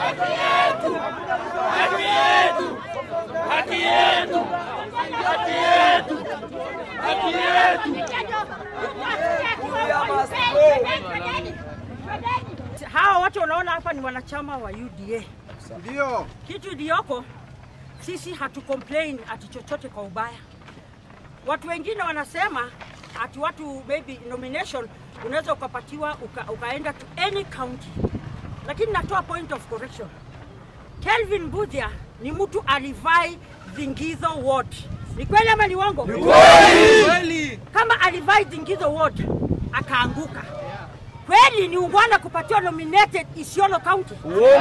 Hawa watu wanaona hapa ni wanachama wa UDA. Ndio. Kitu iliyoko, sisi hatu complain ati chochote kwa ubaya. Watu wengine wanasema ati watu maybe nomination unaweza ukapatiwa ukaenda to any county. Lakini natoa point of correction. Kelvin Budhia ni mtu alivai Zingizo ward. Ni kweli ama ni uongo? Ni kweli. Kama alivai Zingizo ward akaanguka, kweli ni ungwana kupatiwa nominated Isiolo County?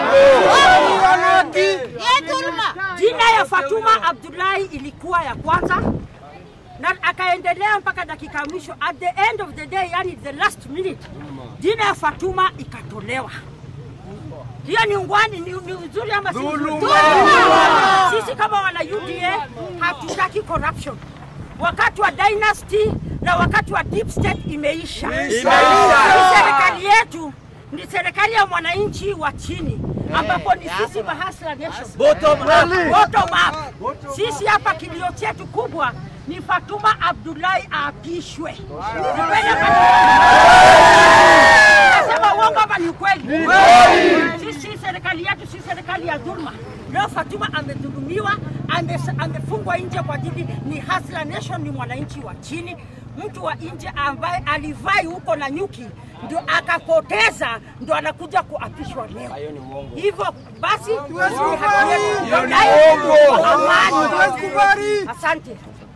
Jina ya Fatuma Abdullahi ilikuwa ya kwanza na akaendelea mpaka dakika mwisho. At the end of the day, yani the last minute, jina ya Fatuma ikatolewa. Hiyo ni ungwani, ni uzuri ama si uzuri? Sisi kama wana UDA hatutaki corruption. Wakati wa dynasty na wakati wa deep state imeisha. Serikali yetu ni serikali ya mwananchi wa chini, ambapo ni sisi mahasla nation. Bottom up. Sisi hapa kilio chetu kubwa ni Fatuma Abdullahi aapishwe. Nasema uongo ama ni kweli? Sisi serikali yetu si serikali ya dhulma. Leo Fatuma amedhulumiwa, amefungwa nje kwa ajili ni hasla nation, ni mwananchi wa chini. Mtu wa nje ambaye alivai huko na nyuki ndio akapoteza, ndio anakuja kuapishwa leo. Hivyo basi asante.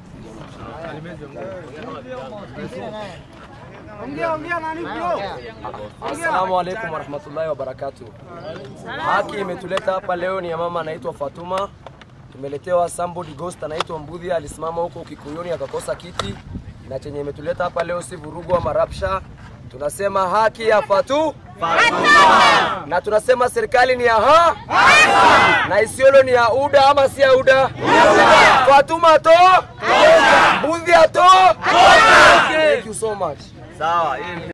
Assalamu alaikum warahmatullahi wabarakatuh. Haki imetuleta hapa leo ni ya mama anaitwa Fatuma. Tumeletewa somebody ghost anaitwa Mbudhia, alisimama huko Kikuyuni akakosa kiti. Na chenye imetuleta hapa leo si vurugu ama rapsha. Tunasema haki ya Fatuma. Na tunasema serikali ni ya na Isiolo ni ya UDA ama si ya UDA? Fatuma to, Mbudhia to. Thank you so much. Sawa.